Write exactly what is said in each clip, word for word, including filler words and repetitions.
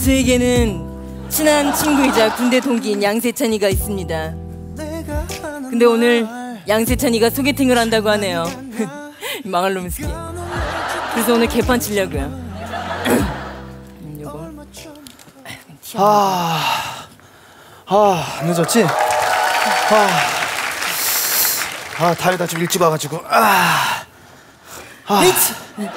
저에게는 친한 친구이자 군대 동기인 양세찬이가 있습니다. 근데 오늘 양세찬이가 소개팅을 한다고 하네요. 망할 놈의 새끼. 그래서 오늘 개판 치려고요. 요거. 아, 아 늦었지? 아, 아 다행이다. 좀 일찍 와가지고. 아, 아. 에이치,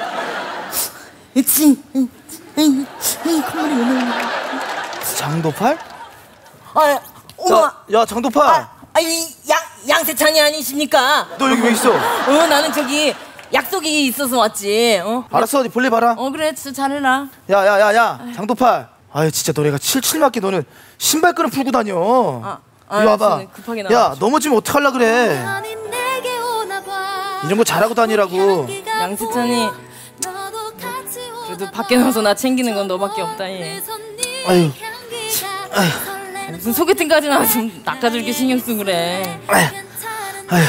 에이치, 에이, 에이, 콧물이 왜 나오냐? 장도팔? 아, 어머. 야, 야 장도팔. 아, 아이 양 양세찬이 아니십니까? 너 여기 왜 있어? 어, 나는 저기 약속이 있어서 왔지. 어? 알았어, 어디 볼일 봐라. 어, 그래, 진짜 잘해라. 야, 야, 야, 야, 장도팔. 아유, 진짜 너네가 칠칠 맞게 너는 신발끈을 풀고 다녀. 아, 아, 이리 와봐. 급하게 야, 넘어지면 어떡하려 그래. 이런 거 잘하고 다니라고. 양세찬이, 그래도 밖에 나와서 나 챙기는 건 너밖에 없다. 얘. 아유, 아유, 무슨 소개팅까지 나와서 낚아줄게 신경 쓰고 그래. 아유, 아유.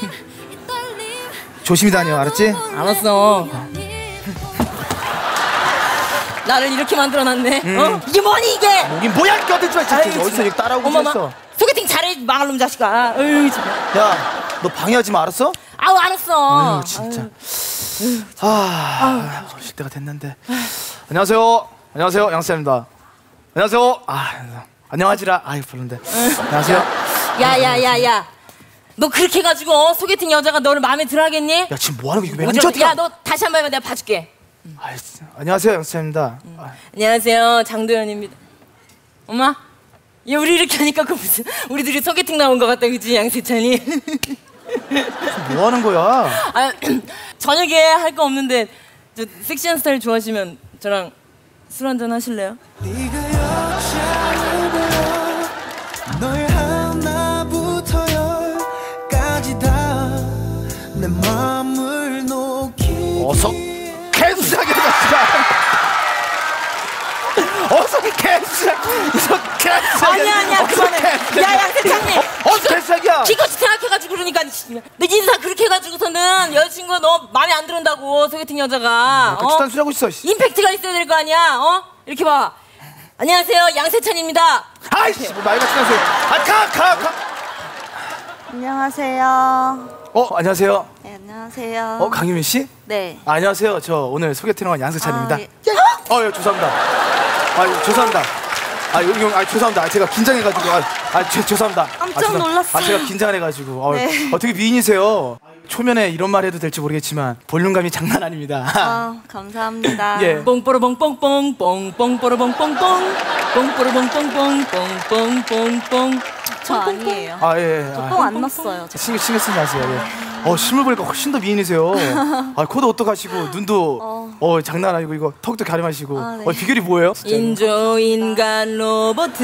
조심히 다녀, 알았지? 알았어. 나를 이렇게 만들어놨네. 음. 어? 이게 뭐니 이게? 뭐긴 뭐야, 껴들지 마. 진짜 어디서 이렇게 따라오고 있어. 소개팅 잘해, 망할 놈 자식아. 어휴, 야, 너 방해하지 마, 알았어? 아우, 알았어. 아유, 진짜. 아유. 아, 쉴 때가 됐는데. 안녕하세요. 안녕하세요, 양쌤입니다. 안녕하세요. 아, 안녕하지라. 아이, 별론데. 안녕하세요. 야야야야, 너 그렇게 해가지고 소개팅 여자가 너를 마음에 들어하겠니? 야, 지금 뭐하는 거야? 이거 왜 앉아? 야, 너 다시 한 번 해봐. 내가 봐줄게. 아, 안녕하세요, 양쌤입니다. 음. 안녕하세요, 장도연입니다. 엄마, 얘 우리 이렇게 하니까 그 무슨 우리들이 소개팅 나온 것 같다, 그치 양세찬이? 뭐 하는 거야? 아, 저녁에 할 거 없는데 저 섹시한 스타일 좋아하시면 저랑 술 한잔 하실래요? 너의 하나부터 열까지 다 내 맘을 녹이기 어서 개수작이야, 진짜. 어서 개수작. 어서 개수작. 아니야 아니야 그만해. 야 양세찬님. 어서 개수작이야. 기껏 생각해가지고 그러니까 너 인사 그렇게 해가지고서는 여자친구가 너 마음에 안 들은다고 소개팅 여자가. 어? 그딴 소리 하고 있어. 임팩트가 있어야 될 거 아니야. 어? 이렇게 봐. 안녕하세요, 양세찬입니다. 아이씨, 뭐 말 같은 소리. 아, 가, 가, 가. 안녕하세요. 어, 안녕하세요. 네, 안녕하세요. 어, 강유민 씨? 네. 아, 안녕하세요. 저 오늘 소개팅 온 양세찬입니다. 아, 예. 어, 예, 죄송합니다. 아, 죄송합니다. 아, 여기 형, 아, 죄송합니다. 아, 제가 긴장해가지고, 아, 아 제, 죄송합니다. 깜짝 아, 죄송, 놀랐어요. 아, 제가 긴장해가지고, 어, 네. 어떻게 미인이세요? 초면에 이런 말 해도 될지 모르겠지만 볼륨감이 장난 아닙니다. 아, 감사합니다. 예. 뽕뽀로뽕뽕뽕 뽕뽕뽀로뽕뽕뽕 뽕뽀로뽕뽕뽕 뽕뽕뽕뽕. 저 아니에요. 아, 예. 저 아, 똥 안 났어요. 신경 신경 쓰지 마세요. 예. 어, 실물 보니까 훨씬 더 미인이세요. 아, 코도 어떡하시고 눈도 어, 어 장난 아니고 이거 턱도 가림하시고. 아, 네. 어, 비결이 뭐예요? 인조인간 로봇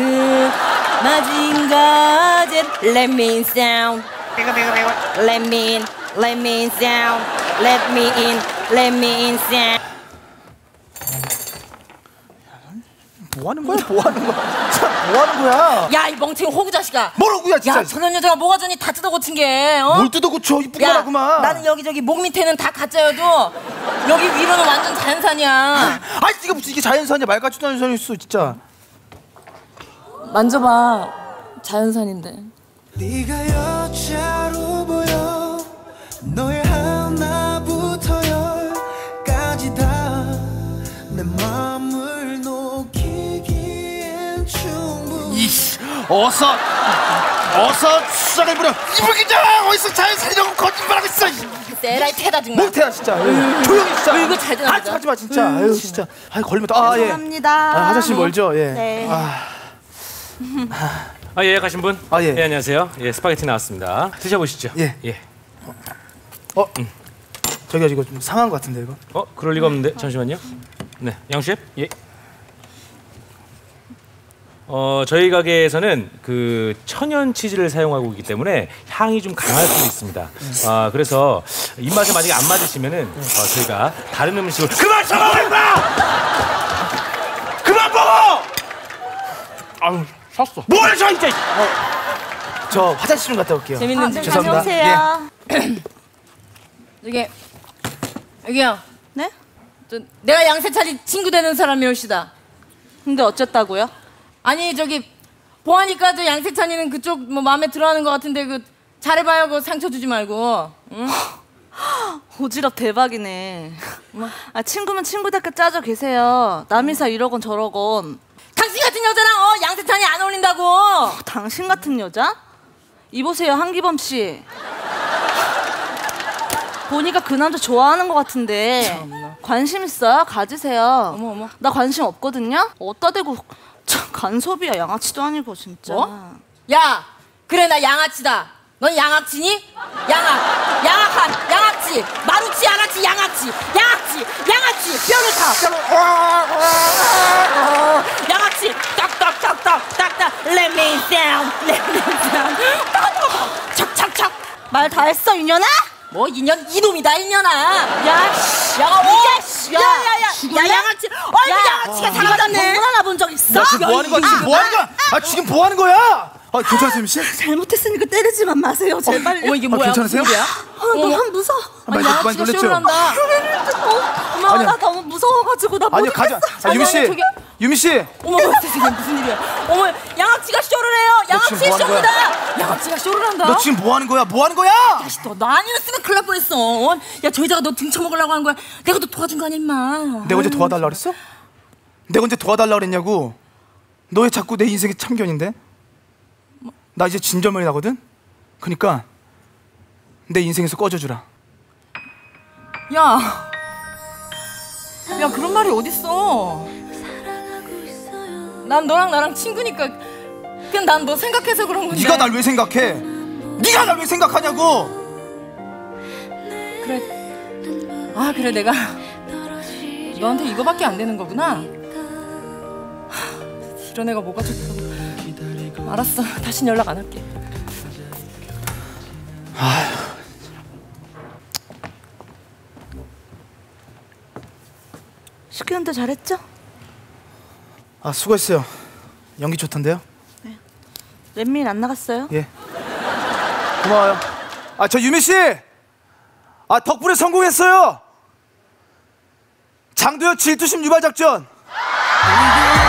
마징가젯 Let me sound Let me in Let me in sound Let me in Let me in sound. 뭐 하는 거야? 뭐 하는 거야? 참, 뭐 하는 거야? 야, 이 멍청이 호구 자식아. 뭐라고야, 진짜? 야, 저런 여자가 뭐가 전이 다 뜯어 고친 게, 어? 뭘 뜯어 고쳐? 이쁜 야, 거라구만. 나는 여기저기 목 밑에는 다 가짜여도 여기 위로는 완전 자연산이야. 아, 이게 무슨 이게 자연산이야? 말 같지도 않은 산이 있어, 진짜. 만져봐. 자연산인데. 네가 여자로 보여 너의 하나부터 열까지 다 내 맘을 녹이기엔 충분히. 이씨, 어서 어서 수작을 부려. 이불기자 어디서 자연산이라고 거짓말하고 있어. 세라이 패다 정말. 못해야 진짜. 에이, 조용히 진짜. 이거 잘 되나 보자. 하지 마 진짜. 아유 진짜. 아 걸리면 또 아 예. 죄송합니다. 아, 화장실 멀죠? 예. 네. 아, 아, 예, 가신 분? 아, 예. 예, 안녕하세요. 예, 스파게티 나왔습니다. 드셔보시죠. 예. 예. 어, 음. 저기가 이거 좀 상한 것 같은데 이거. 어, 그럴 리가 없는데. 잠시만요. 네, 양 셰프. 예. 어, 저희 가게에서는 그 천연 치즈를 사용하고 있기 때문에 향이 좀 강할 수도 있습니다. 아, 그래서 입맛에 만약에 안 맞으시면은 어, 저희가 다른 음식을 그만 쳐먹어 임마! 그만 먹어! 아유, 샀어. 뭘 줘, 이제! 어, 저 화장실 좀 갔다 올게요. 재밌는 아, 네, 죄송합니다. 다녀오세요. 여기 여기요. 네? 저, 내가 양세찬이 친구 되는 사람이 올시다. 근데 어쨌다고요? 아니 저기 보아니까 저 양세찬이는 그쪽 뭐 마음에 들어하는 것 같은데 그 잘해봐요. 그 상처 주지 말고. 응? 오지랖 대박이네. 아, 친구면 친구답게 짜져 계세요. 남이 사 이러건 저러건. 당신 같은 여자랑 어 양세찬이 안 어울린다고. 어, 당신 같은 여자? 이보세요, 한기범 씨. 보니까 그 남자 좋아하는 것 같은데. 참나. 관심 있어요? 가지세요. 어머, 어머. 나 관심 없거든요. 어따 대고 참 간섭이야. 양아치도 아니고 진짜. 뭐? 야 그래 나 양아치다. 넌 양아치니? 양악 양악한 양아치 마루치 양아치 양아치 양아치 양아치 뼈를 타 양아치 딱딱딱딱 딱딱 Let me down Let me down 착착착 말 다 했어, 이년아? 뭐 인연 이놈이다 인연아. 야, 야가 이게, 야, 야, 야, 야, 양아치, 어이구 양아치가 사라졌네. 병원 하나 본 적 있어? 야, 지금 뭐 하는 거야? 지금 뭐 하는 거야? 아, 지금 뭐 하는 거야? 아, 괜찮으세요, 유미 씨? 잘못했으니까 때리지만 마세요, 제발. 어머 이게 아, 뭐야? 괜찮으세요? 무슨 일이야? 아, 너무 무서워. 많이, 아니 많이 양아치가 놀랬죠? 쇼를 한다. 엄마, 아니요. 나 너무 무서워가지고 나 아니요, 못했어. 가자. 아, 아니, 유미 아니, 씨, 저기- 유미 씨. 어머 세상에 무슨 일이야? 어머 양아치가 쇼를 해요. 양아치 지금 뭐 하는 쇼입니다. 양아치가 쇼를 한다. 너 지금 뭐 하는 거야? 뭐 하는 거야? 너, 너 아니었으면 큰일 날 뻔했어. 어? 야 저 여자가 너 등쳐먹으려고 하는 거야. 내가 너 도와준 거 아니야 임마. 내가 언제 도와달라 그랬어? 내가 언제 도와달라 그랬냐고? 너 왜 자꾸 내 인생의 참견인데? 나 이제 진절머리 나거든? 그니까 내 인생에서 꺼져주라. 야, 야 그런 말이 어딨어? 난 너랑 나랑 친구니까 그냥 난 너 생각해서 그런 건데. 네가 날 왜 생각해? 네가 날 왜 생각하냐고? 그래. 아 그래 내가 너한테 이거밖에 안 되는 거구나. 하, 이런 애가 뭐가 좋다고. 알았어. 다신 연락 안 할게. 시키는데 잘했죠? 아, 수고했어요. 연기 좋던데요? 렛민 안 나갔어요? 예. 고마워요. 아, 저 유미 씨! 아, 덕분에 성공했어요! 장도연 질투심 유발 작전!